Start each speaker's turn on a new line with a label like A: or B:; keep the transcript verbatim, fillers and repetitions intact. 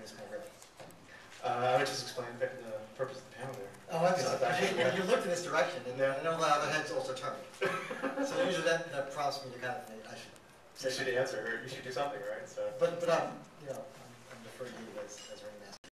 A: this more ribbon?
B: Uh, I would just explain the the purpose of the panel there.
A: Oh, I'm
B: It's
A: sorry.
B: the fact that-
A: You looked in this direction, and then all the other heads also turned. So usually that, that prompts me to kind of think, I should
B: You should answer, or you should do something, right? So.
A: But, but I'm, you know, I'm, I'm deferring to you as, as ringmaster.